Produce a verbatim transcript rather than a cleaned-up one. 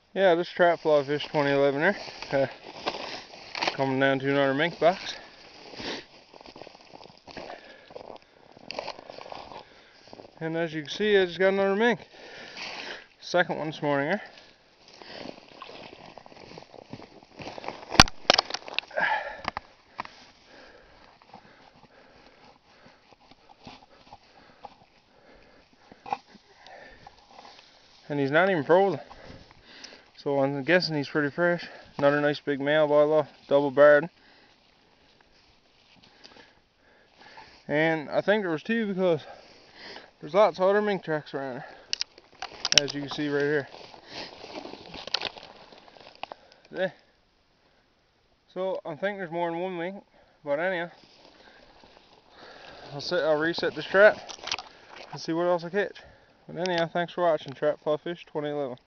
Yeah, this trap fly fish twenty eleven there. Uh, coming down to another mink box. And as you can see, I just got another mink. Second one this morning here. And he's not even frozen. So I'm guessing he's pretty fresh. Another nice big male by law, double barred. And I think there was two because there's lots of other mink tracks around here, as you can see right here. Yeah. So I think there's more than one mink, but anyhow, I'll set, I'll reset this trap and see what else I catch. But anyhow, thanks for watching Trap Fly Fish twenty eleven.